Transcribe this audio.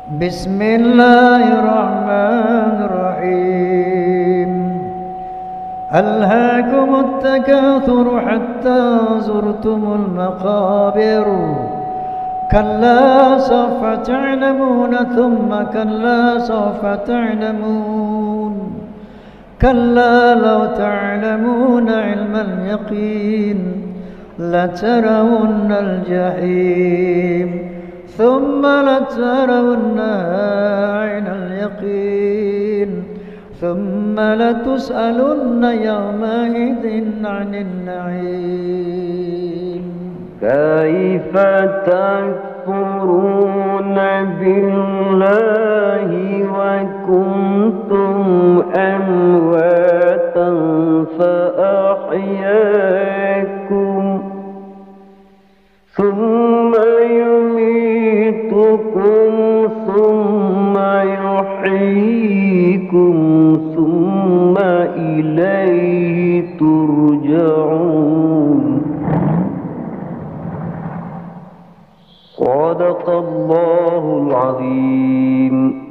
بسم الله الرحمن الرحيم. ألهاكم التكاثر حتى زرتم المقابر، كلا سوف تعلمون ثم كلا سوف تعلمون، كلا لو تعلمون علم اليقين لترون الجحيم ثم لترونها عين اليقين ثم لتسألن يومئذ عن النعيم. كيف تكفرون بالله وكنتم أمواتا فأحياكم ثم يميتكم ثم يحييكم ثم إليه ترجعون. صدق الله العظيم.